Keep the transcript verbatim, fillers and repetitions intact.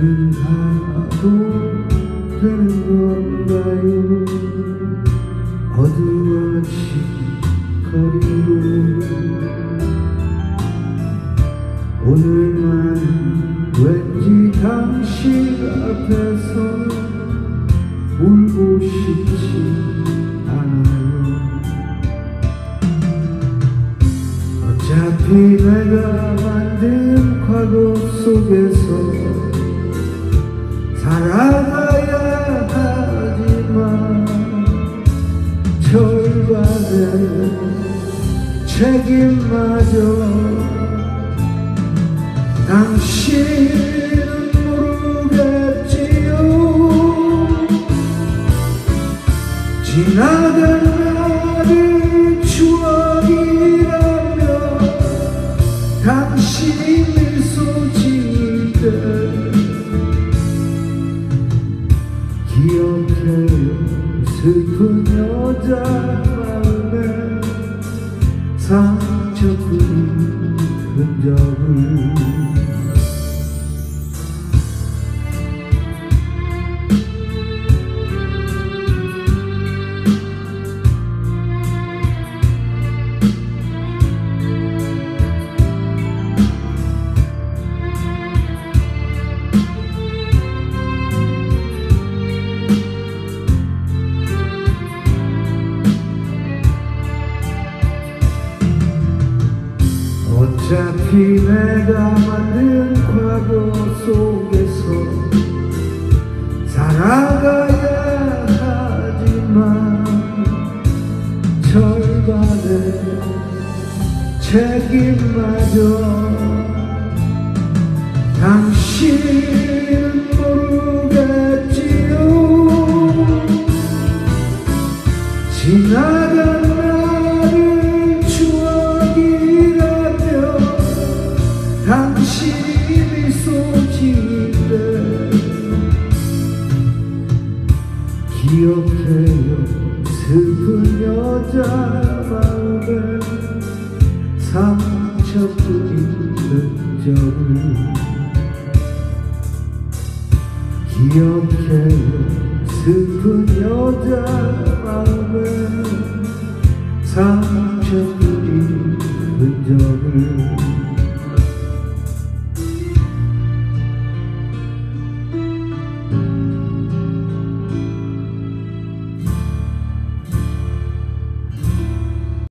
가도 되는 건가요? 어두워진 거리로 오늘만 왠지 당신 앞에서 울고 싶지 않아요. 어차피 내가 만든 과거 속에서 살아가야 하지만 절반의 책임마저 당신은 모르겠지요. 지나간 나를 추억이라며 당신이 미소 지을 때 기억해요. 슬픈 여자 마음에 상처 뿌린 흔적을. 어차피 내가 만든 과거 속에서 살아가야 하지만 절반의 책임마저 당신은 모르겠지요. 지나간 나를 당신이 미소 지을 때 기억해요. 슬픈 여자 마음에 상처 뿌린 흔적을. 기억해요. 슬픈 여자 마음에 상처 뿌린 흔적을.